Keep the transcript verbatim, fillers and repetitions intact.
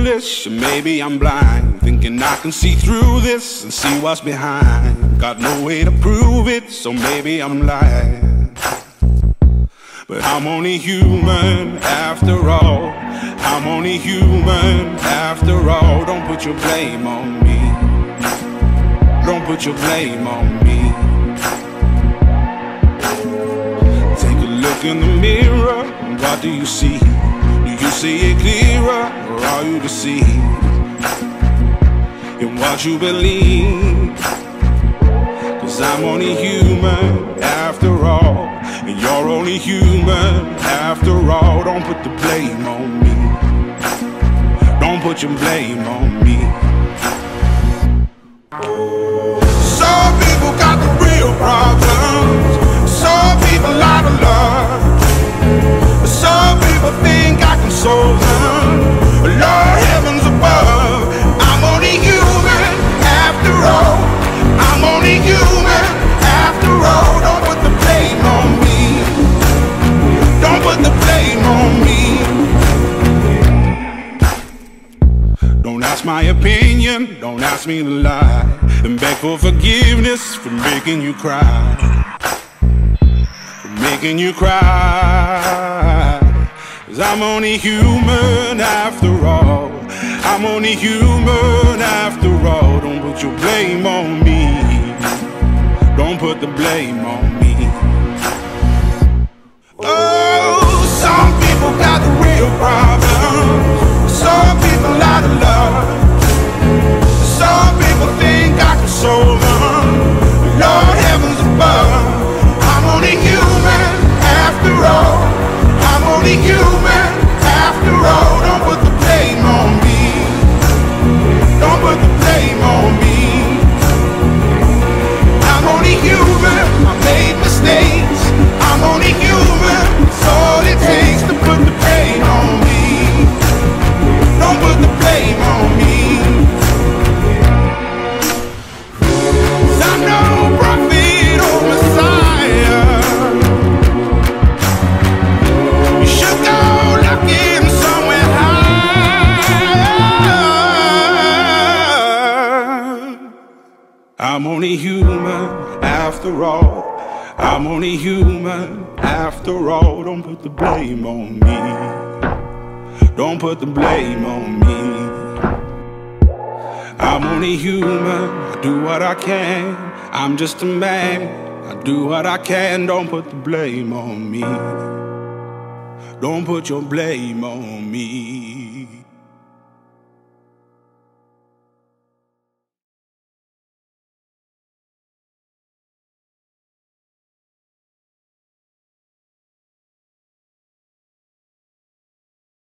foolish, or maybe I'm blind, thinking I can see through this and see what's behind. Got no way to prove it, so maybe I'm lying. But I'm only human after all. I'm only human after all. Don't put your blame on me. Don't put your blame on me. Take a look in the mirror, what do you see? Do you see it clearer, or are you deceived in what you believe? Cause I'm only human after all, and you're only human after all. Don't put the blame on me. Don't put your blame on me. Some people got the real problems. Some people out of love. Some people think I can solve them. Lord heavens above, I'm only human after all. I'm only human after all. Don't put the blame on me. Don't put the blame on me. Don't ask my opinion, don't ask me to lie, and beg for forgiveness for making you cry. For making you cry. Cause I'm only human after all. I'm only human after all. Don't put your blame on me. Don't put the blame on me. Oh, some people got the real problems. Some people out of love. Some people think I can solve them. Lord heavens above, I'm only human after all. I'm only human after all. Don't put the blame on me. Don't put the blame on me. I'm only human, I made mistakes. I'm only human, it's all it takes to put the blame on me. Don't put the blame on me. 'Cause I'm no prophet or Messiah. You should go looking somewhere higher. I'm only human after all. I'm only human after all. Don't put the blame on me. Don't put the blame on me. I'm only human, I do what I can. I'm just a man, I do what I can. Don't put the blame on me. Don't put your blame on me.